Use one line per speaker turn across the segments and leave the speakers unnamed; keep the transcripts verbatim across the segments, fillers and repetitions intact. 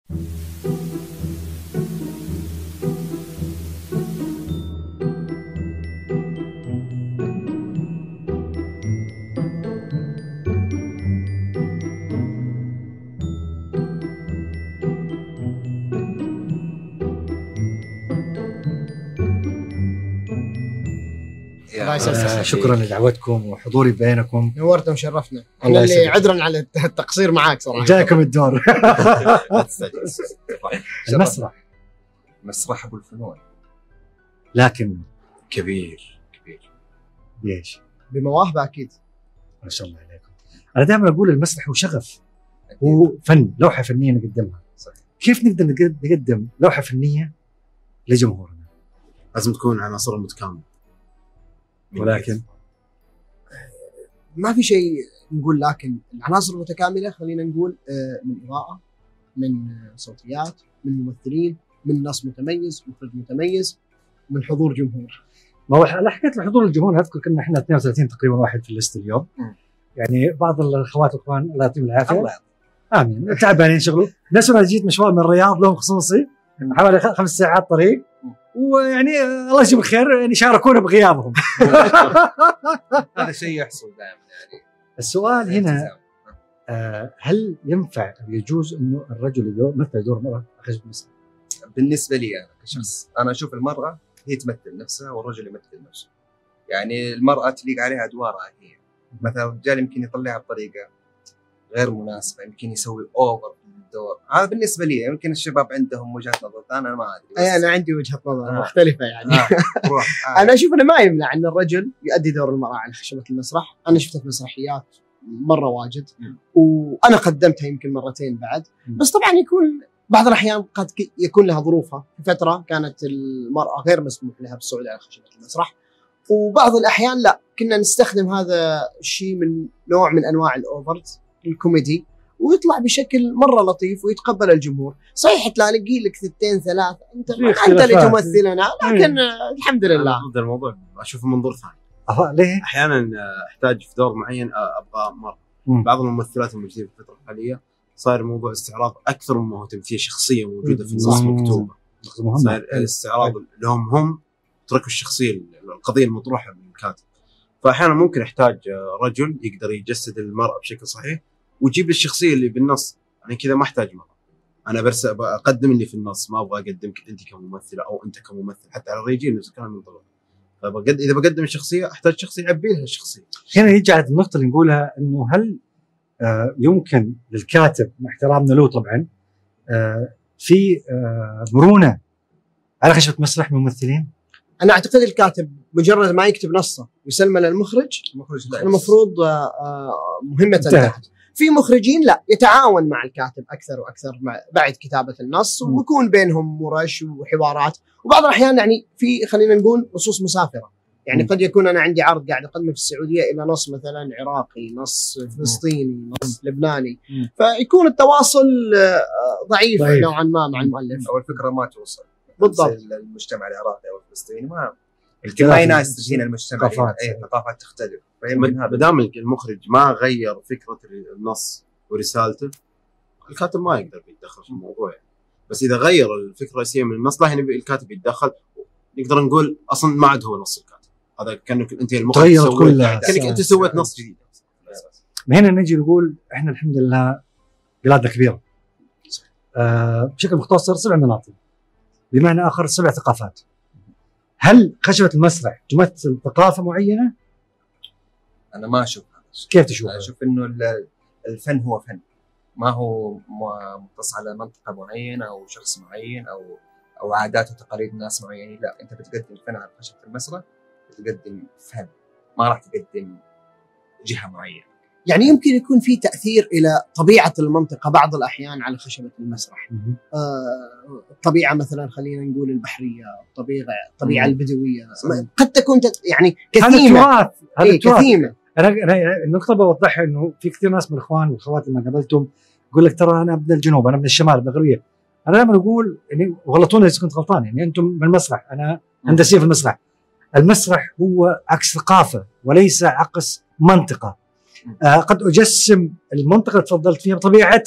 آه شكرا لدعوتكم وحضوري بينكم،
نورتنا وشرفنا. احنا اللي عذرا على التقصير معاك صراحه،
جاكم الدور. المسرح
مسرح ابو الفنون،
لكن
كبير كبير.
ليش؟
بمواهبه اكيد.
ما شاء الله عليكم. انا دائما اقول المسرح هو شغف، هو فن، لوحه فنيه نقدمها. صحيح. كيف نقدر نقدم لوحه فنيه لجمهورنا؟
لازم تكون عناصر متكامله،
ولكن
ما في شيء نقول. لكن العناصر المتكامله خلينا نقول من اضاءه، من صوتيات، من ممثلين، من نص متميز، مخرج متميز، من حضور جمهور.
ما هو انا حكيت لحضور الجمهور، اذكر كنا احنا اثنين وثلاثين تقريبا واحد في الليست اليوم. م. يعني بعض الاخوات والاخوان الله يعطيهم العافيه، الله امين، تعبانين شغله. ناس انا جيت مشوار من الرياض لهم خصوصي حوالي خمس ساعات طريق، ويعني الله يجزيهم الخير يعني شاركونا بغيابهم.
هذا شيء يحصل دائما. يعني
السؤال هنا آه هل ينفع او يجوز انه الرجل يمثل دور المراه خارج المسرح؟
بالنسبه لي انا كشخص، انا اشوف المراه هي تمثل نفسها والرجل يمثل نفسه. يعني المراه تليق عليها ادوارها هي. مثلا الرجال يمكن يطلعها بطريقه غير مناسبه، يمكن يسوي اوفر في الدور. هذا بالنسبه لي. يمكن الشباب عندهم وجهه نظر ثانيه، انا ما ادري.
اي انا عندي وجهه نظر آه. مختلفه يعني. آه.
آه.
انا اشوف انه ما يمنع ان الرجل يؤدي دور المراه على خشبه المسرح. انا شفتها في مسرحيات مره واجد، وانا قدمتها يمكن مرتين بعد. بس طبعا يكون بعض الاحيان قد يكون لها ظروفها. في فتره كانت المراه غير مسموح لها بالصعود على خشبه المسرح، وبعض الاحيان لا، كنا نستخدم هذا الشيء من نوع من انواع الاوفرز الكوميدي، ويطلع بشكل مره لطيف ويتقبل الجمهور. صحيح تلاقي لك ثنتين ثلاث انت انت اللي تمثلنا، لكن الحمد لله.
ضد الموضوع اشوفه منظور ثاني.
أه ليه؟
احيانا احتاج في دور معين ابغى مره. مم. بعض الممثلات الموجودين في الفتره الحاليه صار موضوع استعراض اكثر مما هو تمثيل شخصيه موجوده في النص مكتوبه. صار استعراض لهم هم، تركوا الشخصيه القضيه المطروحه من الكاتب. فاحيانا ممكن يحتاج رجل يقدر يجسد المراه بشكل صحيح ويجيب لي الشخصيه اللي بالنص. يعني كذا ما احتاج مرة، انا بس اقدم اللي في النص، ما ابغى اقدمك انت كممثله او انت كممثل. حتى على الرجال نفس الكلام ينطبق. فبقد اذا بقدم الشخصيه احتاج شخص يعبي لها الشخصيه.
هنا يجي على النقطه اللي نقولها، انه هل آه يمكن للكاتب مع احترامنا له طبعا آه في آه مرونه على خشبه مسرح ممثلين؟
انا اعتقد الكاتب مجرد ما يكتب نصه ويسلمه للمخرج، المخرج المفروض آه مهمه انتهت. في مخرجين لا، يتعاون مع الكاتب اكثر واكثر مع بعد كتابه النص، ويكون بينهم مرش وحوارات. وبعض الاحيان يعني في خلينا نقول نصوص مسافره. يعني م. قد يكون انا عندي عرض قاعد اقدمه في السعوديه الى نص مثلا عراقي، نص فلسطيني، نص لبناني، م. فيكون التواصل ضعيف طيب. نوعا ما مع المؤلف،
او الفكره ما توصل
بالضبط
المجتمع العراقي او الفلسطيني. ما ما يناسب هنا المجتمع، اي ثقافات تختلف. ما دام المخرج ما غير فكره النص ورسالته، الكاتب ما يقدر يتدخل في الموضوع يعني. بس اذا غير الفكره الرئيسيه من النص، لا هنا الكاتب يتدخل. نقدر نقول اصلا ما عاد هو نص الكاتب، هذا كانك انت المخرج سويت كانك انت سويت نص جديد.
هنا نجي نقول احنا الحمد لله بلادنا كبيره آه بشكل مختصر، سبع مناطق، بمعنى اخر سبع ثقافات. هل خشبه المسرح تمثل ثقافه معينه؟
انا ما اشوف هذا.
كيف تشوف؟
اشوف انه الفن هو فن، ما هو مقتص على منطقه معينه او شخص معين او او عادات وتقاليد ناس معينين. لا، انت بتقدم فن على خشبه المسرح، بتقدم فن، ما راح تقدم جهه معينه.
يعني يمكن يكون في تاثير الى طبيعه المنطقه بعض الاحيان على خشبه المسرح. آه الطبيعه مثلا خلينا نقول البحريه، الطبيعه الطبيعه البدويه قد تكون يعني كثيره.
هذا التراث، هذا
إيه كثيره.
انا انا النقطه بوضحها، انه في كثير ناس من الاخوان والخوات اللي ما قابلتهم يقول لك ترى انا من الجنوب، انا من الشمال، من الغربيه. انا دائما اقول يعني غلطوني اذا كنت غلطان، يعني انتم من المسرح، انا هندسيه في المسرح. المسرح هو عكس ثقافه وليس عكس منطقه. آه قد اجسم المنطقه اللي تفضلت فيها بطبيعتها،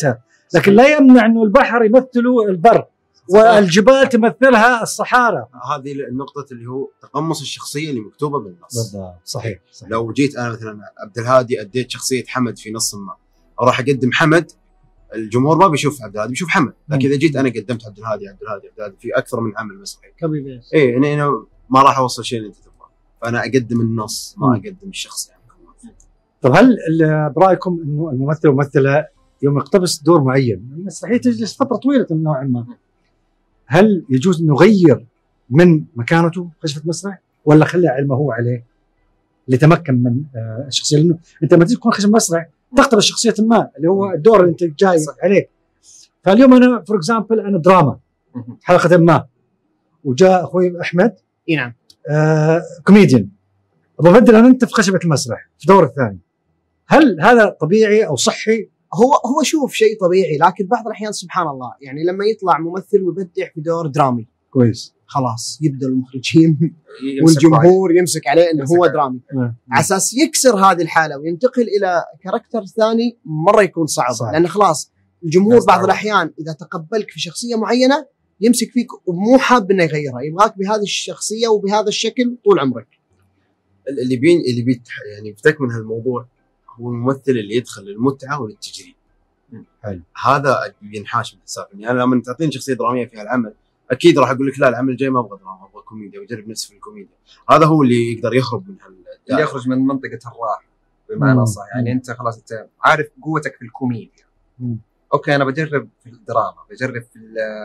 لكن لا يمنع انه البحر يمثله البر والجبال تمثلها الصحارى.
هذه النقطة اللي هو تقمص الشخصية اللي مكتوبة بالنص.
بالضبط. صحيح. صحيح.
لو جيت أنا مثلا عبد الهادي أديت شخصية حمد في نص ما، أروح أقدم حمد، الجمهور ما بيشوف عبد الهادي، بيشوف حمد. لكن إذا جيت أنا قدمت عبد الهادي عبد الهادي عبد الهادي في أكثر من عمل مسرحي
كبير
إيه أنا أنا ما راح أوصل شيء اللي أنت تبغاه، فأنا أقدم النص ما أقدم الشخص يعني.
طب هل برأيكم إنه الممثل والممثلة يوم يقتبس دور معين، المسرحية تجلس فترة طويلة من نوعا ما، هل يجوز انه يغير من مكانته خشبة مسرح ولا خلي على ما هو عليه ليتمكن من الشخصيه؟ لانه انت لما تكون خشبة مسرح تقتبس شخصيه ما اللي هو الدور اللي انت جاي عليه. فاليوم انا فور اكزامبل انا دراما حلقه ما، وجاء اخوي احمد
اي نعم
آه كوميديان، ببدل انا انت في خشبة المسرح في دور الثاني، هل هذا طبيعي او صحي؟
هو هو شوف شيء طبيعي، لكن بعض الاحيان سبحان الله يعني لما يطلع ممثل ويبدع في دور درامي
كويس
خلاص يبدا المخرجين والجمهور يمسك عليه انه هو درامي على اساس يكسر هذه الحاله وينتقل الى كاركتر ثاني مره يكون صعب, صعب. لان خلاص الجمهور بعض الاحيان اذا تقبلك في شخصيه معينه يمسك فيك ومو حاب انه يغيرها، يبغاك بهذه الشخصيه وبهذا الشكل طول عمرك.
اللي بين اللي بيت يعني بتك من هالموضوع هو الممثل اللي يدخل للمتعه وللتجريب.
حلو.
هذا ينحاش من حساب يعني انا لما تعطيني شخصيه دراميه في العمل اكيد راح اقول لك لا العمل الجاي ما ابغى دراما ابغى كوميديا واجرب نفسي في الكوميديا. هذا هو اللي يقدر يخرج من هال
اللي يخرج من منطقه الراحه بمعنى صح يعني. انت خلاص انت عارف قوتك في الكوميديا. مم. اوكي انا بجرب في الدراما بجرب في,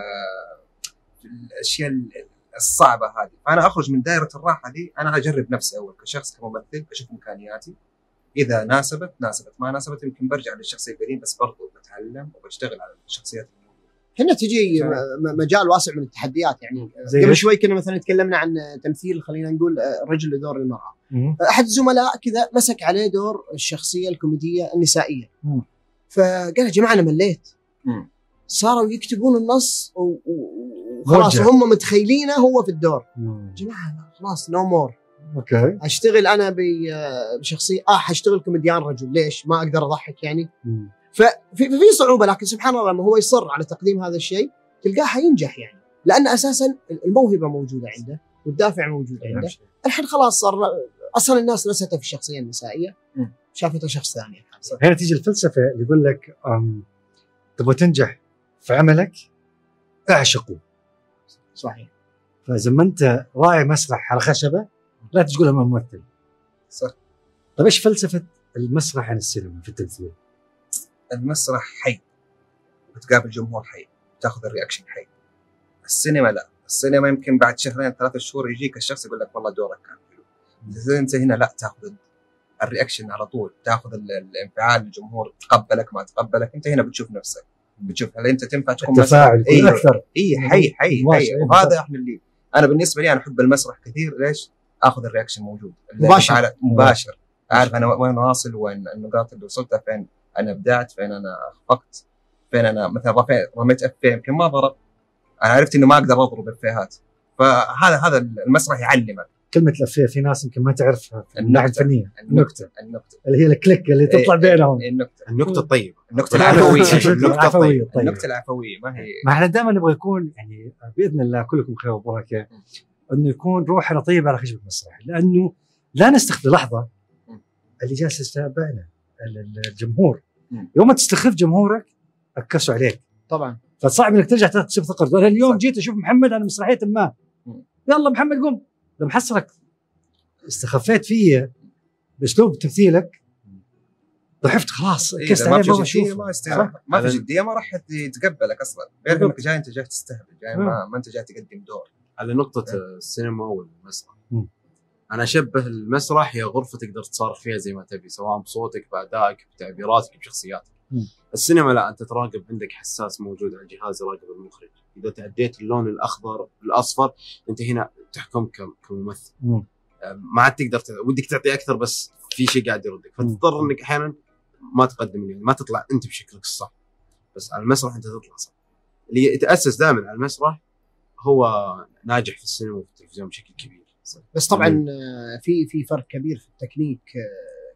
في الاشياء الصعبه هذه، فانا اخرج من دائره الراحه دي. انا اجرب نفسي اول كشخص كممثل اشوف امكانياتي، اذا ناسبت ناسبت ما ناسبت يمكن برجع للشخصيه القديمه بس برضو بتعلم وبشتغل على الشخصيات الموجوده.
هنا تجي مجال واسع من التحديات يعني. قبل شوي كنا مثلا تكلمنا عن تمثيل خلينا نقول رجل لدور المراه. مم. احد الزملاء كذا مسك عليه دور الشخصيه الكوميديه النسائيه. مم. فقال يا جماعه انا مليت. مم. صاروا يكتبون النص وخلاص هم متخيلينه هو في الدور. يا جماعه خلاص نو مور.
اوكي
اشتغل انا بشخصيه اه حاشتغل كوميديان رجل، ليش ما اقدر اضحك يعني؟ مم. ففي في صعوبه، لكن سبحان الله لما هو يصر على تقديم هذا الشيء تلقاه حينجح يعني، لان اساسا الموهبه موجوده عنده والدافع موجود عنده. الحين خلاص صار اصلا الناس نسيته في الشخصيه النسائيه شافته شخص ثاني.
هنا تيجي الفلسفه اللي يقول لك تبغى تنجح في عملك اعشقه.
صحيح.
فاذا ما انت راعي مسرح على خشبه لا تقولها ممثل.
صح.
طيب ايش فلسفه المسرح عن السينما في التمثيل؟
المسرح حي، بتقابل جمهور حي، تاخذ الرياكشن حي. السينما لا، السينما يمكن بعد شهرين ثلاثة شهور يجيك الشخص يقول لك والله دورك كان حلو. انت هنا لا، تاخذ الرياكشن على طول، تاخذ الانفعال الجمهور تقبلك ما تقبلك. انت هنا بتشوف نفسك، بتشوف هل انت تنفع تكون
تفاعل
اي
اكثر.
اي حي حي حي. وهذا احنا اللي انا بالنسبه لي انا احب المسرح كثير. ليش؟ اخذ الرياكشن موجود
مباشر
مباشر، عارف انا وين واصل، وين النقاط اللي وصلتها، فين انا ابدعت، فين انا اخفقت، فين انا مثلا رميت افيه يمكن ما ضرب، انا عرفت انه ما اقدر اضرب افيهات. فهذا هذا المسرح يعلمك.
كلمه الافيه في ناس يمكن ما تعرفها من الناحيه الفنيه.
النكته
النكته اللي هي الكليك اللي تطلع بينهم.
النكته
النكته الطيبه،
النكته العفويه
النكته الطيبه
النكته العفويه ما هي.
ما احنا دائما نبغى يكون يعني باذن الله كلكم خير وبركه انه يكون روحنا طيبه على خشبه المسرح، لانه لا نستخف لحظه اللي جالس يتابعنا الجمهور. يوم ما تستخف جمهورك اكسوا عليك
طبعا،
فصعب انك ترجع تكسب ثقته. انا اليوم جيت اشوف محمد على مسرحيه ما، يلا محمد قم، لما حصلك استخفيت فيه باسلوب تمثيلك ضحفت خلاص كست عليه.
ما في جديه ما استهبل، ما في جديه ما راح يتقبلك اصلا. غير انك جاي انت جاي تستهبل، جاي ما, ما انت جاي تقدم دور.
على نقطه السينما والمسرح، انا اشبه المسرح هي غرفه تقدر تصارخ فيها زي ما تبي، سواء بصوتك بادائك بتعبيراتك بشخصياتك. مم. السينما لا، انت تراقب، عندك حساس موجود على الجهاز يراقب المخرج. اذا تعديت اللون الاخضر الاصفر انت هنا تحكم كممثل. مم. ما عاد تقدر ت... ودك تعطي اكثر بس في شيء قاعد يردك، فتضطر انك احيانا ما تقدم يعني ما تطلع انت بشكلك الصح. بس على المسرح انت تطلع صح. اللي يتاسس دائما على المسرح هو ناجح في السينما وفي التلفزيون بشكل كبير.
بس طبعا في في فرق كبير في التكنيك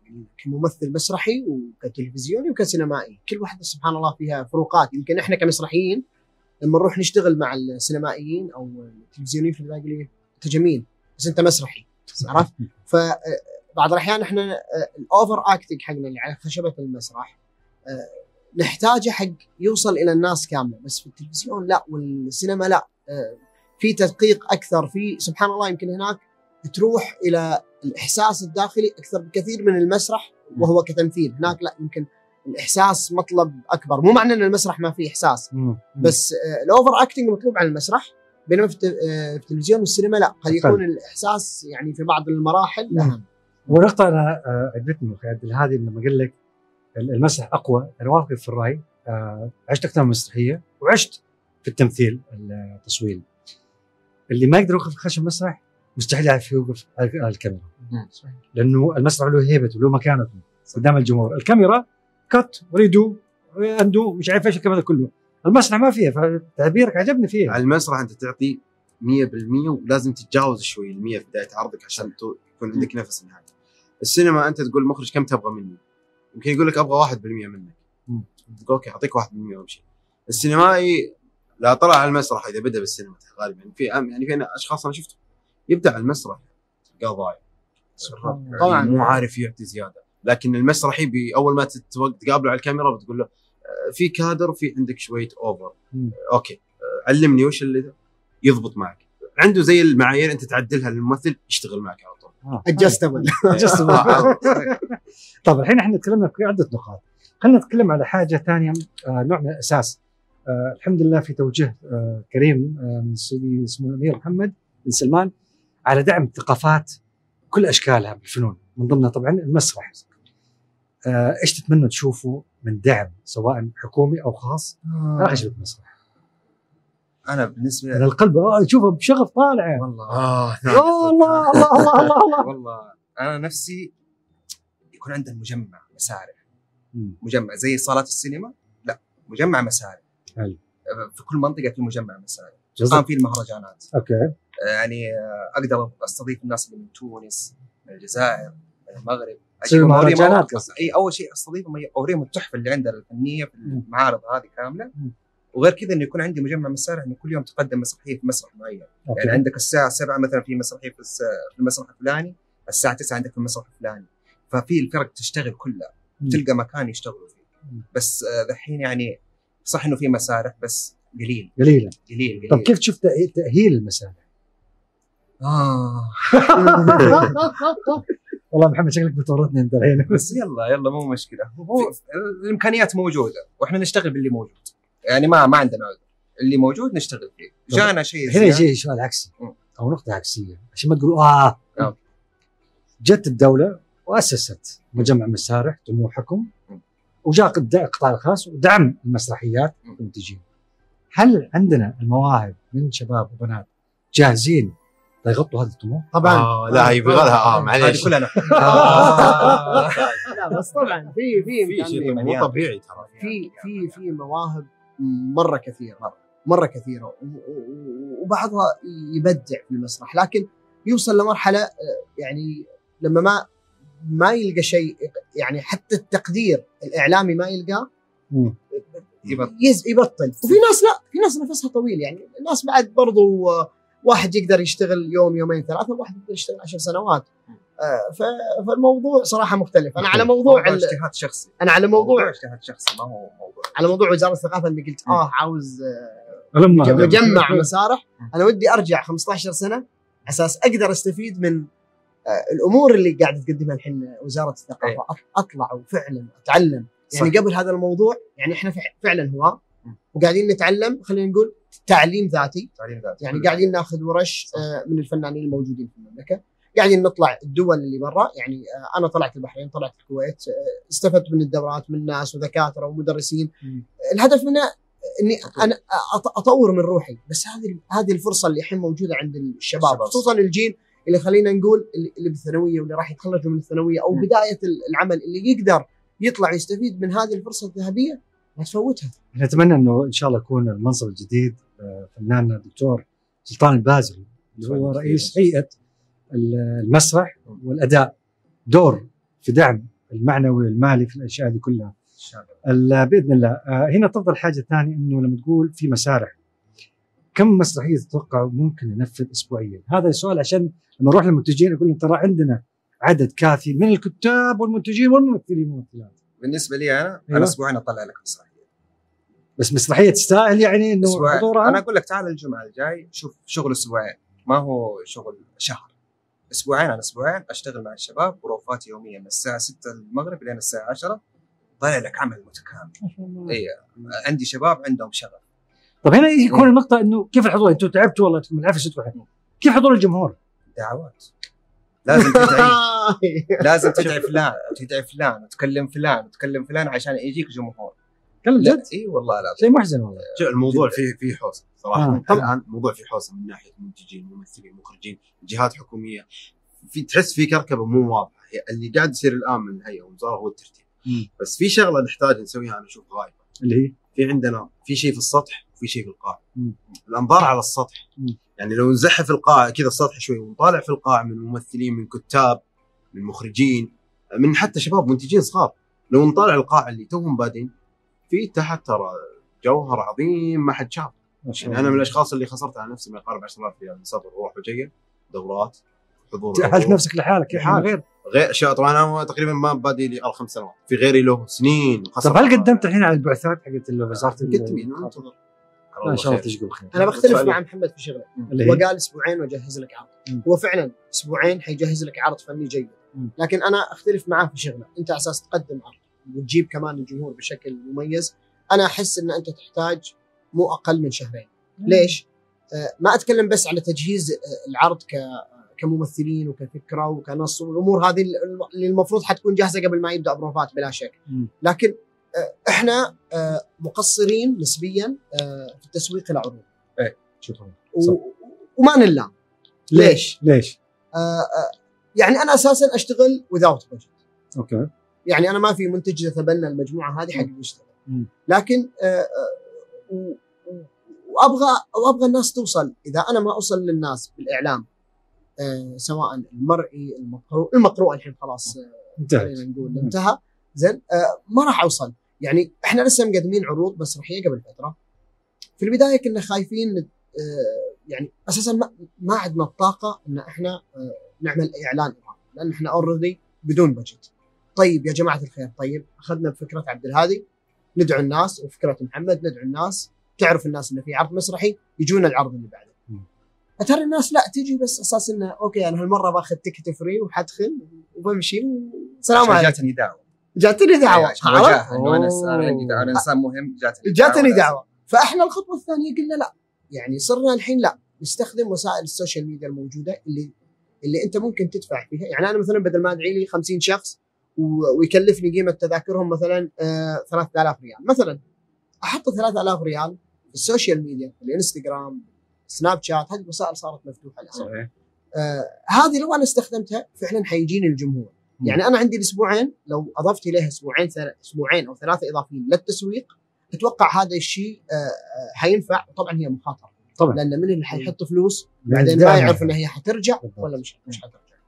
كممثل مسرحي وكتلفزيوني وكسينمائي، كل واحده سبحان الله فيها فروقات. يمكن احنا كمسرحيين لما نروح نشتغل مع السينمائيين او التلفزيونيين في البدايه يقول لي انت جميل بس انت مسرحي، عرفت؟ فبعض الاحيان احنا الاوفر اكتنج حقنا اللي على خشبه المسرح نحتاجه حق يوصل الى الناس كامله، بس في التلفزيون لا، والسينما لا، في تدقيق اكثر، في سبحان الله يمكن هناك تروح الى الاحساس الداخلي اكثر بكثير من المسرح وهو كتمثيل. هناك لا، يمكن الاحساس مطلب اكبر، مو معنى ان المسرح ما فيه احساس، بس الاوفر اكتنج مطلوب على المسرح، بينما في التلفزيون والسينما لا، قد يكون الاحساس يعني في بعض المراحل اهم.
ونقطه انا عجبتني اخي هذه لما قال لك المسرح اقوى، انا وافق في الراي. عشت اكثر من مسرحيه وعشت في التمثيل التصوير. اللي ما يقدر يوقف في خشب المسرح مستحيل يعرف يوقف على الكاميرا، لانه المسرح له هيبته له مكانته قدام الجمهور. الكاميرا كت وريدو اندو مش عارف ايش الكلام كله، المسرح ما فيها، فتعبيرك عجبني فيه.
على المسرح انت تعطي مية بالمية ولازم تتجاوز شوي المية في بدايه عرضك عشان يكون عندك نفس نهائي. السينما انت تقول المخرج كم تبغى مني، يمكن يقول لك ابغى واحد بالمية منك، تقول اوكي اعطيك واحد بالمية وامشي. السينمائي لا طلع على المسرح اذا بدا بالسينما غالبا في يعني في اشخاص انا شفته يبدا على المسرح تلقاه ضايع طبعا مو عارف يعطي زياده، لكن المسرحي باول ما تقابله على الكاميرا بتقول له في كادر في عندك شويه اوفر، اوكي علمني وش اللي يضبط معك، عنده زي المعايير انت تعدلها للممثل يشتغل معك على طول.
ادجستبل.
طب الحين احنا تكلمنا في عده نقاط، خلينا نتكلم على حاجه ثانيه، آه نوع من الاساس. آه الحمد لله في توجيه آه كريم آه من سيدي اسمه الامير محمد بن سلمان على دعم الثقافات كل اشكالها بالفنون، من ضمنها طبعا المسرح. آه ايش تتمنى تشوفوا من دعم سواء حكومي او خاص على خشبة المسرح؟
انا بالنسبه
لي القلب اه اشوفه بشغف طالع
والله.
اه
الله الله الله الله الله
والله انا نفسي يكون عندنا مجمع مسارح، مجمع زي صالات السينما، لا مجمع مسارح.
حلو.
في كل منطقه في مجمع مسارح تقام فيه المهرجانات.
اوكي.
يعني اقدر استضيف الناس اللي من تونس، من الجزائر، من المغرب،
المهرجانات.
اي اول شيء استضيفهم اوريهم التحفه اللي عندنا الفنيه في المعارض هذه كامله. وغير كذا انه يكون عندي مجمع مسارح، انه كل يوم تقدم مسرحيه في مسرح معين. أوكي. يعني عندك الساعه سبعة مثلا في مسرحيه في المسرح الفلاني، الساعه تسعة عندك في المسرح الفلاني، ففي الفرق تشتغل كلها، تلقى مكان يشتغلوا فيه. بس دحين يعني صح انه في مسارح بس قليل
قليل
قليل قليل.
طب كيف شفت تاهيل المسارح؟
اه
والله محمد شكلك بتورطني انت الحين.
بس يلا يلا مو مشكله، الامكانيات موجوده واحنا نشتغل باللي موجود، يعني ما ما عندنا عذر، اللي موجود نشتغل فيه. جانا شيء
هنا يجي سؤال عكسي او نقطه عكسيه عشان ما تقولوا اه
أوه.
جت الدوله واسست مجمع مسارح طموحكم، وجاء القطاع الخاص ودعم المسرحيات والمنتجين. هل عندنا المواهب من شباب وبنات جاهزين يغطوا هذا الطموح؟
طبعا.
آه لا يبغى لها اه معليش
هذه كلنا.
لا بس طبعا في في
في شيء مو طبيعي ترى،
في في في مواهب مره كثيره مره, مرة كثيره وبعضها يبدع في المسرح، لكن يوصل لمرحله يعني لما ما ما يلقى شيء، يعني حتى التقدير الاعلامي ما يلقاه يبطل. وفي ناس لا، في ناس نفسها طويل، يعني الناس بعد برضو واحد يقدر يشتغل يوم يومين ثلاثه، وواحد يقدر يشتغل عشر سنوات. آه فالموضوع صراحه مختلف. انا على موضوع
اجتهاد شخصي،
انا على موضوع
اجتهاد شخصي، ما هو موضوع
على موضوع وزاره الثقافه اللي قلت اه عاوز آه مجمع مسارح. انا ودي ارجع خمسة عشر سنه على اساس اقدر استفيد من آه الامور اللي قاعده تقدمها الحين وزاره الثقافه. اطلع وفعلا اتعلم. يعني صح. قبل هذا الموضوع يعني احنا فعلا هو وقاعدين نتعلم، خلينا نقول تعليم ذاتي،
تعليم ذاتي.
يعني قاعدين ناخذ ورش آه من الفنانين الموجودين في المملكه، قاعدين نطلع الدول اللي برا. يعني آه انا طلعت البحرين، طلعت الكويت، آه استفدت من الدورات من ناس ودكاتره ومدرسين. م. الهدف منها اني انا اطور من روحي. بس هذه هذه الفرصه اللي الحين موجوده عند الشباب، خصوصا الجيل اللي خلينا نقول اللي بالثانويه واللي راح يتخرجوا من الثانويه او م. بدايه العمل، اللي يقدر يطلع يستفيد من هذه الفرصه الذهبيه ما تفوتها.
نتمنى انه ان شاء الله يكون المنصب الجديد فناننا الدكتور سلطان البازري اللي هو رئيس هيئه المسرح والاداء دور في دعم المعنوي المالي في الاشياء هذه كلها باذن الله. آه هنا تفضل حاجه ثانيه، انه لما تقول في مسارح، كم مسرحيه تتوقع ممكن ننفذ اسبوعيا؟ هذا السؤال عشان لما نروح للمنتجين يقول لهم ترى عندنا عدد كافي من الكتاب والمنتجين والممثلين والممثلات.
بالنسبه لي انا
أيوة.
انا اسبوعين اطلع لك مسرحيه،
بس مسرحيه تستاهل يعني انه حضورها.
انا اقول لك تعال الجمعه الجاي شوف شغل اسبوعين، ما هو شغل شهر. اسبوعين انا اسبوعين اشتغل مع الشباب بروفات يوميه من الساعه ستة المغرب لين الساعه عشرة، طالع لك عمل متكامل. اي عندي شباب عندهم شغف.
طب هنا يكون إيه؟ النقطه انه كيف الحضور؟ انتم تعبتوا والله من العفش تروحوا، كيف حضور الجمهور؟
دعوات لازم تدعي لازم تدعي فلان وتدعي فلان وتكلم فلان وتكلم فلان عشان يجيك جمهور.
كلام جد؟
اي والله لا
شيء محزن والله.
الموضوع فيه فيه حوسه صراحه.
آه.
الان الموضوع فيه حوسه من ناحيه المنتجين، ممثلين، مخرجين، جهات حكوميه، في تحس في كركبه مو واضحه. اللي قاعد يصير الان من الهيئه والوزاره هو الترتيب.
م.
بس في شغله نحتاج نسويها انا اشوف غايبه،
اللي هي
في عندنا في شيء في السطح وفي شيء في القاع.
م.
الانظار على السطح.
م.
يعني لو نزحف القاع كذا السطح شوي ونطالع في القاع من ممثلين، من كتاب، من مخرجين، من حتى شباب منتجين صغار، لو نطالع القاع اللي توهم بادين في تحت ترى جوهر عظيم ما حد شاف. يعني انا من الاشخاص اللي خسرت على نفسي ما يقارب عشرة آلاف ريال سفر وروح وجايه، دورات، حضور،
جهلت نفسك لحالك
لحالك.
غير
غير اشياء. طبعا انا تقريبا ما بادي لي خمس سنوات، في غيري له سنين.
طب هل قدمت الحين على البعثات حقت وزاره
قدمت؟ ننتظر
ان شاء الله تجيب خير.
انا بختلف مع محمد في شغله، هو قال اسبوعين واجهز لك عرض. هو فعلا اسبوعين حيجهز لك عرض فني جيد، لكن انا اختلف معاه في شغله. انت على اساس تقدم عرض وتجيب كمان الجمهور بشكل مميز، انا احس ان انت تحتاج مو اقل من شهرين. ليش؟ آه ما اتكلم بس على تجهيز آه العرض ك كممثلين وكفكره وكنص والامور هذه اللي المفروض حتكون جاهزه قبل ما يبدا بروفات بلا شك، لكن آه احنا آه مقصرين نسبيا آه في التسويق العروض.
ايه شكرا.
وما نلام. ليش؟
ليش؟
آه آه يعني انا اساسا اشتغل without budget.
اوكي.
يعني انا ما في منتج يتبنى المجموعه هذه حق يشتغل، لكن آه آه وابغى وابغى الناس توصل. اذا انا ما اوصل للناس بالاعلام آه سواء المرئي المقروء المقروء الحين خلاص خلينا آه نقول انتهى زين، آه ما راح اوصل. يعني احنا لسه مقدمين عروض مسرحيه قبل فتره، في البدايه كنا خايفين آه يعني اساسا ما, ما عندنا الطاقه ان احنا آه نعمل اعلان اضافي، لان احنا اوريدي بدون بجت. طيب يا جماعه الخير، طيب اخذنا بفكره عبد الهادي ندعو الناس، وفكره محمد ندعو الناس، تعرف الناس انه في عرض مسرحي يجون العرض اللي بعده. اترى الناس لا تجي بس اساس انه اوكي انا هالمره باخذ تيكت فري وحدخل وبمشي وسلام عليكم.
جاتني دعوه
جاتني دعوه
وجاهه انه انا انا عندي دعوه، انا انسان مهم، جاتني
جاتني دعوه. فاحنا الخطوه الثانيه قلنا لا، يعني صرنا الحين لا نستخدم وسائل السوشيال ميديا الموجوده اللي اللي انت ممكن تدفع فيها. يعني انا مثلا بدل ما ادعي لي خمسين شخص ويكلفني قيمه تذاكرهم مثلا آه ثلاثة آلاف ريال مثلا، احط ثلاثة آلاف ريال في السوشيال ميديا، الانستغرام، سناب شات، هذه الوسائل صارت مفتوحه الان. آه هذه لو انا استخدمتها فعلا حيجيني الجمهور. م. يعني انا عندي الاسبوعين لو اضفت اليها اسبوعين اسبوعين او ثلاثه اضافيين للتسويق، اتوقع هذا الشيء آه حينفع. وطبعا هي مخاطره طبعا، لان من اللي حيحط فلوس بعدين ما يعرف ان هي حترجع ولا مش مش حترجع.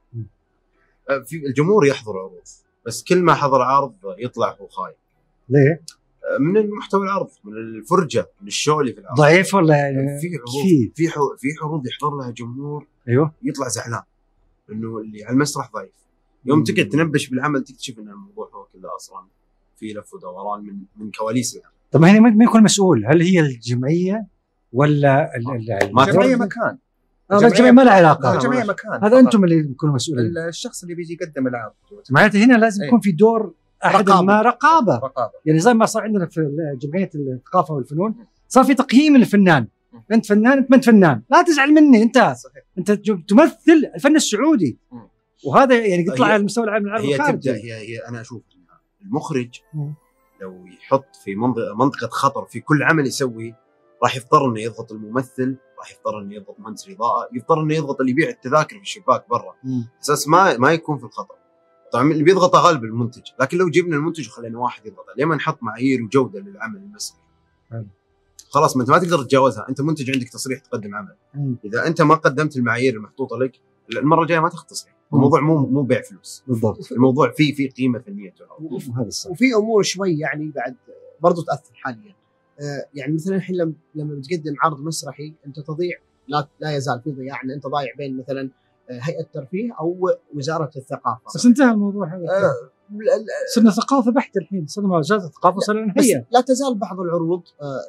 آه في الجمهور يحضر عروض، بس كل ما حضر عرض يطلع هو خايف.
ليه؟
من المحتوى العرض، من الفرجه، من الشو اللي في العرض.
ضعيف ولا يعني
في عروض في في عروض يحضر لها جمهور
ايوه
يطلع زعلان انه اللي على المسرح ضعيف. يوم تقعد تنبش بالعمل تكتشف ان الموضوع هو كله اصلا في لف ودوران من من كواليس العمل.
طب هنا مين يكون مسؤول؟ هل هي الجمعيه ولا
الجمعيه مكان؟
هذا الجمعيه ما لها علاقه.
الجمعيه مكان،
هذا انتم اللي تكونوا مسؤولين.
الشخص اللي بيجي يقدم العرض
معناته هنا لازم يكون في دور احد
رقابة.
ما رقابه.
رقابه
يعني زي ما صار عندنا في جمعيه الثقافه والفنون صار في تقييم للفنان. انت فنان انت ما انت فنان، لا تزعل مني، انت صحيح. انت تمثل الفن السعودي. م. وهذا يعني يطلع على المستوى العالمي العربي
الخارجي. هي تبدا هي, هي انا اشوف المخرج م. لو يحط في منطقه خطر في كل عمل يسويه، راح يضطر انه يضغط الممثل، راح يضطر انه يضغط مهندس الاضاءه، يضطر انه يضغط اللي يبيع التذاكر في الشباك برا، اساس ما ما يكون في الخطر. طبعا اللي بيضغطه غالب المنتج، لكن لو جبنا المنتج وخلينا واحد يضغطه، ليه ما نحط معايير وجوده للعمل المسرحي؟ خلاص ما انت ما تقدر تتجاوزها، انت منتج عندك تصريح تقدم عمل. مم. اذا انت ما قدمت المعايير المحطوطه لك، المره الجايه ما تاخذ تصريح. الموضوع مو مو بيع فلوس
بالضبط،
الموضوع فيه في قيمه فنيه تعرض.
هذا الصح.
وفي امور شوي يعني بعد برضو تاثر حاليا. آه يعني مثلا الحين لما لما بتقدم عرض مسرحي انت تضيع، لا لا يزال في ضياع، ان انت ضايع بين مثلا هيئه الترفيه او وزاره الثقافه.
بس انتهى الموضوع هذا.
آه
صرنا ثقافه بحته الحين، صرنا وزاره الثقافه صرنا هيئه.
لا تزال بعض العروض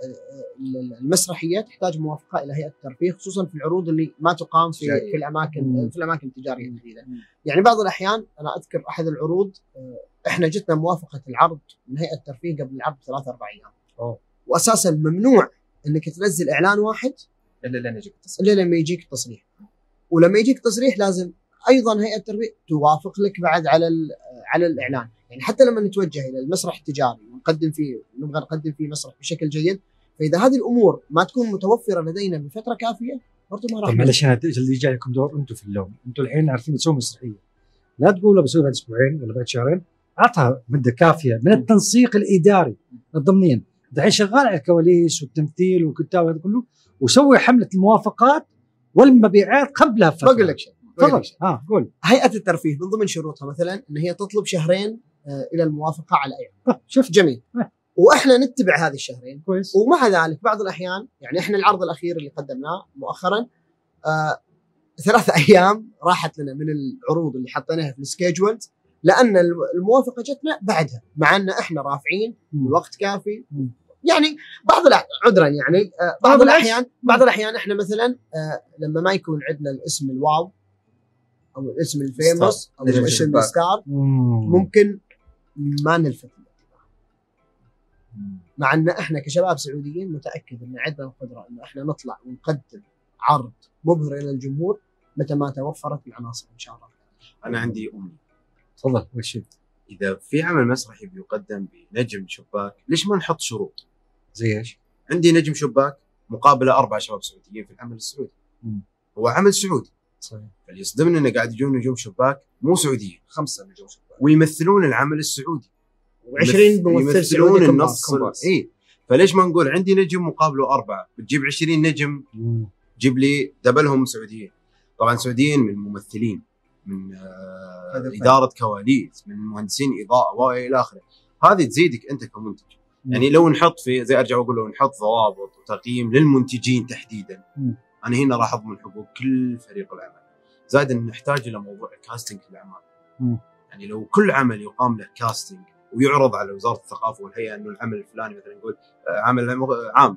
المسرحيه تحتاج موافقه الى هيئه الترفيه، خصوصا في العروض اللي ما تقام في في الاماكن مم. في الاماكن التجاريه تحديدا. يعني بعض الاحيان انا اذكر احد العروض احنا جتنا موافقه العرض من هيئه الترفيه قبل العرض ثلاث اربع ايام. أوه. واساسا ممنوع انك تنزل اعلان واحد
الا لما يجيك التصريح.
الا لما يجيك التصريح. ولما يجيك تصريح لازم ايضا هيئه الترفيه توافق لك بعد على على الاعلان. يعني حتى لما نتوجه الى المسرح التجاري ونقدم فيه نبغى نقدم فيه مسرح بشكل جيد، فاذا هذه الامور ما تكون متوفره لدينا بفتره كافيه برضه ما راح.
طيب معلش انا اللي جاي لكم دور انتم في اللوم، انتم الحين عارفين تسوون مسرحيه، لا تقولوا بسوي بعد اسبوعين ولا بعد شهرين، اعطها مده كافيه من التنسيق الاداري الضمنيا. الحين شغال على الكواليس والتمثيل والكتاب وهذا كله، وسوي حمله الموافقات والمبيعات قبلها بفتره.
بقول لك شيء
تفضل. ها قول.
هيئه الترفيه من ضمن شروطها مثلا ان هي تطلب شهرين آه الى الموافقه على اعلان.
شفت
جميل. أه. واحنا نتبع هذه الشهرين
كويس.
ومع ذلك بعض الاحيان يعني احنا العرض الاخير اللي قدمناه مؤخرا آه ثلاثة ايام راحت لنا من العروض اللي حطيناها في السكيجول لان الموافقه جتنا بعدها، مع ان احنا رافعين الوقت كافي. م. يعني بعض عذرا يعني آه بعض الاحيان بعض الاحيان احنا مثلا آه لما ما يكون عندنا الاسم الواو او الاسم الفيموس او الاسم الستار ممكن ما نلفت الانتباه، مع ان احنا كشباب سعوديين متاكد ان عندنا القدره ان احنا نطلع ونقدم عرض مبهر الى الجمهور متى ما توفرت العناصر ان شاء الله.
انا عندي امنيه.
تفضل. وش
اذا في عمل مسرحي بيقدم بنجم شباك ليش ما نحط شروط؟
زي ايش؟
عندي نجم شباك مقابله اربع شباب سعوديين في العمل السعودي. م. هو عمل سعودي صحيح، اللي يصدمنا انه قاعد يجون نجوم شباك مو سعوديين،
خمسه نجوم شباك
ويمثلون العمل السعودي
وعشرين ممثل سعودي
النص. اي فليش ما نقول عندي نجم مقابله اربعه، بتجيب عشرين نجم م. جيب لي دبلهم سعوديين. طبعا سعوديين من ممثلين، من آه اداره كواليس، من مهندسين اضاءه والى اخره. هذه تزيدك انت كمنتج. م. يعني لو نحط في زي ارجع واقول لو نحط ضوابط وتقييم للمنتجين تحديدا، م. انا هنا راح اضمن حقوق كل فريق العمل. زائد ان نحتاج الى موضوع كاستنج في الاعمال. م. يعني لو كل عمل يقام له كاستنج ويعرض على وزاره الثقافه والهيئه انه العمل الفلاني مثلا نقول عمل عام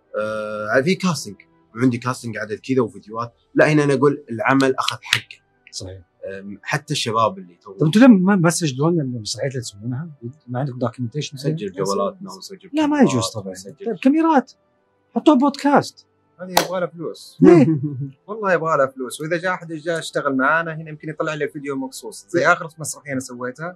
آه في كاستنج وعندي كاستنج عدد كذا وفيديوهات، لا هنا انا اقول العمل اخذ حقه. صحيح. حتى الشباب اللي تو
طب انتم ليه ما تسجلون المسرحيات اللي تسوونها؟ ما عندكم دوكيومنتيشن؟
نسجل جوالاتنا ونسجل.
لا ما يجوز طبعا. طيب كاميرات حطوها بودكاست.
هذه يبغى لها فلوس. والله يبغى لها فلوس، واذا جاء احد جاء اشتغل معانا هنا يمكن يطلع لي الفيديو مقصوص زي اخر مسرحيه انا سويتها.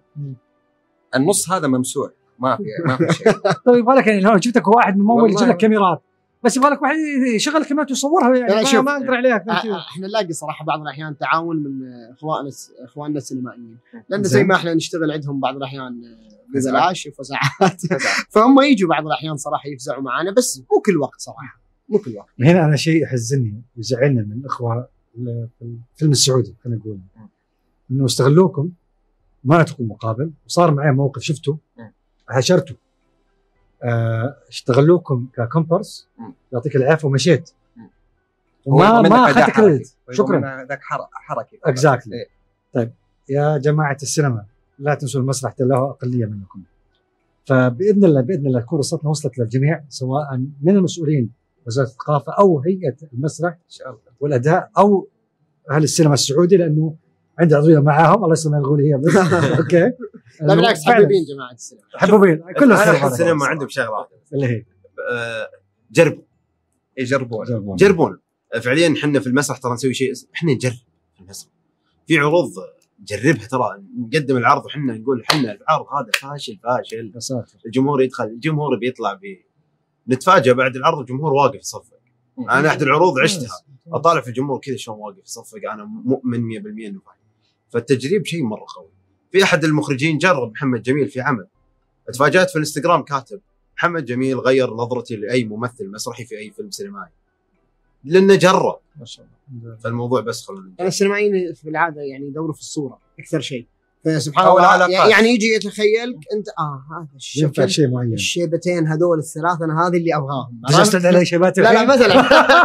النص هذا ممسوح ما في ما في شيء.
طيب يبغى لك يعني لو جبتك واحد ممول يجيب لك كاميرات بس يبغى لك واحد يشغل الكاميرات ويصورها يعني ما, ما اقدر عليها.
احنا نلاقي صراحه بعض الاحيان تعاون من اخواننا اخواننا السينمائيين، لان زي ما احنا نشتغل عندهم بعض الاحيان ببلاش وفزعات فهم يجوا بعض الاحيان صراحه يفزعوا معنا، بس مو كل وقت صراحه مو كل وقت.
هنا انا شيء يحزنني ويزعلنا من الاخوه في الفيلم السعودي، خلينا نقول انه استغلوكم ما اعطوكم مقابل، وصار معي موقف شفته هاشرته آه اشتغلوكم ككومبرس يعطيك العافيه ومشيت وما ما اخذت كريدت. شكرا.
ذاك حركه
اكزاكتلي. إيه. طيب يا جماعه السينما لا تنسوا المسرح له اقليه منكم، فباذن الله باذن الله تكون رصتنا وصلت للجميع سواء من المسؤولين وزاره الثقافه او هيئه المسرح ان شاء الله والاداء او اهل السينما السعودي، لانه عندي عضويه معاهم الله يسلم الغولي هي بس اوكي.
لا بالعكس حبوبين جماعه السينما
حبوبين كلهم
خير. السينما عندهم شغله واحده
اللي هي
أه جربوا
يجربون
جربون, جربون. فعليا احنا في المسرح ترى نسوي شيء احنا نجرب في المسرح، في عروض نجربها ترى نقدم العرض وحنا نقول احنا العرض هذا فاشل فاشل الجمهور يدخل الجمهور بيطلع بي نتفاجئ بعد العرض الجمهور واقف يصفق. انا احد العروض عشتها اطالع في الجمهور كذا شلون واقف يصفق، انا مؤمن مية بالمية انه فاهم. فالتجريب شيء مره قوي. في احد المخرجين جرب محمد جميل في عمل، اتفاجأت في الانستغرام كاتب محمد جميل غير نظرتي لاي ممثل مسرحي في اي فيلم سينمائي. لانه جرب
ما شاء الله.
فالموضوع بس خلونا
انا السينمائيين في العاده يعني يدوروا في الصوره اكثر شيء، فسبحان
أو
الله
العلاقات.
يعني يجي يتخيلك انت اه هذا
ينفع
الشكل
شيء معين.
الشيبتين هذول الثلاث انا هذه اللي ابغاهم.
جلست على شيبات
لا لا
الحين؟
مثلا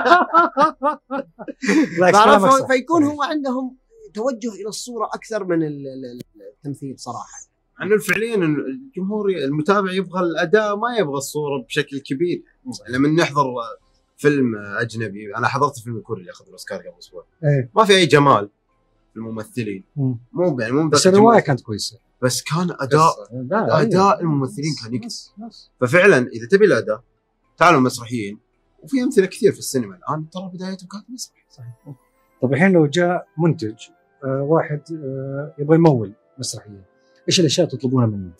بالعكس كلامك
فعرفوا؟
صح.
فيكون هو عندهم توجه الى الصوره اكثر من ال- ال- التمثيل صراحه.
عنه فعليا الجمهور المتابع يبغى الاداء ما يبغى الصوره بشكل كبير. لما نحضر فيلم اجنبي، انا حضرت فيلم كوري اللي اخذ الاوسكار قبل اسبوع،
ايه
ما في اي جمال في الممثلين،
مم.
مو يعني مو
بس
ذاك
الروايه
الجمال،
كانت كويسه.
بس كان اداء
لا،
اداء
أيوة.
الممثلين كان يقتل.
ناس- ناس.
ففعلا اذا تبي الاداء تعالوا مسرحيين، وفي امثله كثير في السينما الان ترى بدايتهم كانت مسرح.
صحيح. طب الحين لو جاء منتج آه واحد آه يبغى يمول مسرحيه، ايش الاشياء تطلبونها منه؟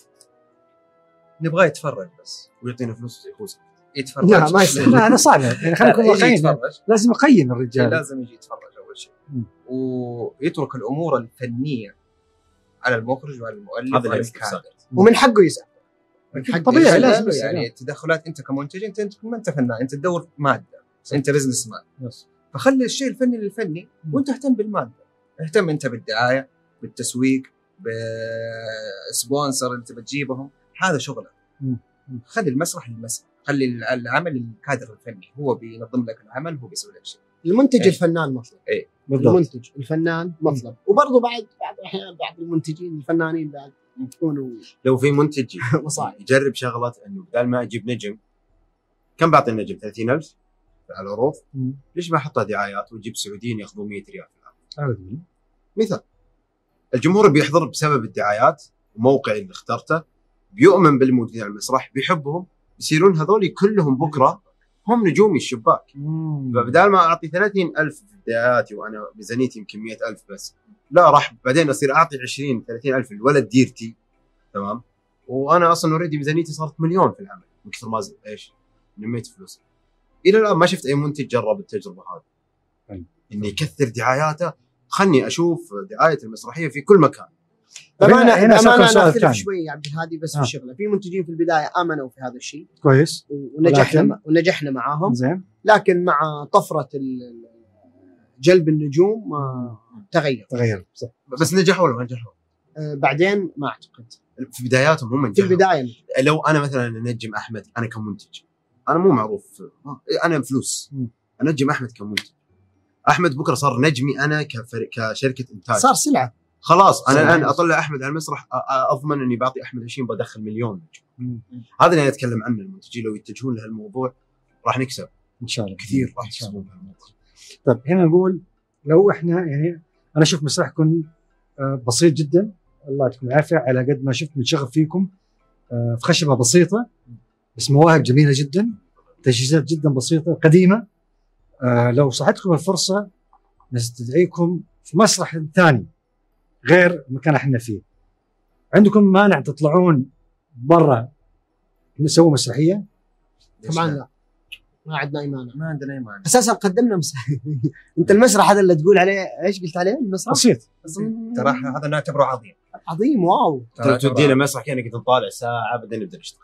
نبغاه يتفرج بس
ويعطينا فلوس يخوص.
يتفرج.
لا، ما يصير.
لا انا صعب يعني خلينا نكون
يجي
واقعيين،
يتفرج.
لازم يقيم الرجال.
لازم يجي يتفرج اول شيء،
مم.
ويترك الامور الفنيه على المخرج وعلى المؤلف
هذا
وعلى
اللي
الكادر.
ومن حقه يسال. من حقه
طبيعي،
يسأل.
لازم
يعني,
يسأل.
يعني التدخلات انت كمنتج، انت انت ما انت فنان، انت تدور ماده، انت بزنس مان،
يس.
فخلي الشيء الفني للفني وانت اهتم بالماده. اهتم انت بالدعايه، بالتسويق، بسبونسر انت بتجيبهم، هذا شغلك.
مم.
خلي المسرح للمسرح، خلي العمل للكادر الفني، هو بينظم لك العمل، هو بيسوي لك شيء.
المنتج
إيه.
الفنان مطلب.
بالضبط.
المنتج الفنان مطلب. وبرضه بعد بعض الاحيان بعض المنتجين الفنانين بعد يكونوا
لو في منتج
مصاعب.
يجرب شغله انه بدل ما اجيب نجم، كم بعطي النجم؟ ثلاثين ألف على العروض،
مم.
ليش ما احطها دعايات وتجيب سعوديين ياخذوا مية ريال في العام؟
عادي.
مثال، الجمهور بيحضر بسبب الدعايات وموقع اللي اخترته، بيؤمن بالموجودين على المسرح، بيحبهم، يصيرون هذول كلهم بكره هم نجومي الشباك.
مم.
فبدال ما اعطي ثلاثين ألف في بداياتي وانا ميزانيتي يمكن مية ألف بس، لا راح بعدين اصير اعطي عشرين ثلاثين ألف لولد ديرتي، تمام، وانا اصلا اوريدي ميزانيتي صارت مليون في العمل من كثر ما زي ايش نميت فلوس. الى الان ما شفت اي منتج جرب التجربه هذه،
حلو.
اني يكثر دعاياته. خلني اشوف دعايه المسرحيه في كل مكان.
طب هنا- هنا
بأمانة
سألك
أنا
سؤال
أختلف
ثاني.
شوي يا عبد الهادي بس
آه.
في الشغله، في منتجين في البدايه امنوا في هذا الشيء
كويس.
ونجحنا
ولكن؟
ونجحنا معاهم،
زين.
لكن مع طفره ال- جلب النجوم ما تغير.
تغير صح.
بس نجحوا ولا ما نجحوا؟
آه، بعدين ما اعتقد
في بداياتهم هم
في
نجحوا.
البدايه.
لو انا مثلا انجم احمد، انا كمنتج انا مو معروف، انا فلوس،
م.
انجم احمد كمنتج، احمد بكره صار نجمي انا كفريق كشركه انتاج،
صار سلعه.
خلاص انا
صار
الان
نجم.
اطلع احمد على المسرح، أ- أ- اضمن اني بعطي احمد عشرين بدخل مليون نجم.
مم.
هذا اللي انا اتكلم عنه. المنتجين لو يتجهون لهالموضوع راح نكسب
ان شاء الله
كثير، راح
ان شاء الله.
يكسبون.
طيب هنا نقول لو احنا يعني انا اشوف مسرحكم آه، بسيط جدا، الله يعطيكم العافيه، على قد ما شفت متشغف فيكم آه، في خشبه بسيطه بس مواهب جميله جدا، تجهيزات جدا بسيطه قديمه. آه، لو صحتكم الفرصه نستدعيكم في مسرح ثاني غير المكان اللي احنا فيه، عندكم مانع تطلعون برا نسوي مسرحيه؟
طبعا لا، ما عندنا اي مانع.
ما عندنا اي مانع.
اساسا قدمنا مسرح. انت المسرح هذا اللي تقول عليه ايش قلت عليه؟ المسرح
بسيط.
ترى هذا نعتبره عظيم.
عظيم. واو.
ترى تودينا مسرح كانك نطالع ساعه بعدين نبدا نشتغل.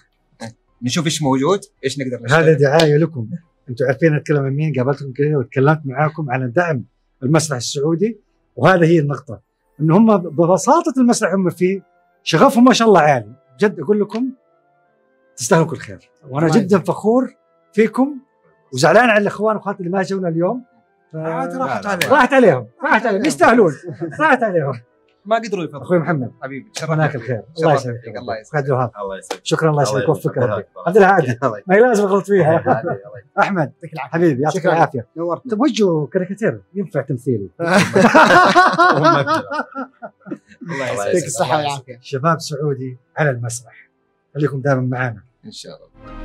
نشوف ايش موجود، ايش نقدر نشتغل.
هذا دعايه لكم، انتم عارفين اتكلم عن مين، قابلتكم كذا وتكلمت معاكم على دعم المسرح السعودي، وهذا هي النقطه، ان هم ببساطه المسرح هم فيه شغفهم ما شاء الله عالي، بجد اقول لكم تستاهلوا كل خير، وانا
الله
جدا فخور فيكم وزعلان على الاخوان واخواتي اللي ما جونا اليوم. ف...
عاد راحت عليهم.
راحت عليهم راحت عليهم يستاهلون، راحت عليهم.
ما قدروا يفضلوا.
اخوي محمد
حبيبي
جزاك الخير، الله
شرفت
يسعدك.
فيك، الله يسعدك.
خالد الوهاب
الله يسعدك.
شكرا، الله
الله
يسعدك ويوفقك يا ربي.
يسعدك.
عبد الهادي
الله
ما لازم اغلط فيها.
يسعدك.
احمد
يعطيك العافيه
حبيبي يعطيك
شكراً.
العافيه.
نورتنا.
طيب وجهه كاريكاتير ينفع تمثيلي.
الله
يعطيك الصحه والعافيه.
شباب سعودي على المسرح، خليكم دائما معانا.
ان شاء الله.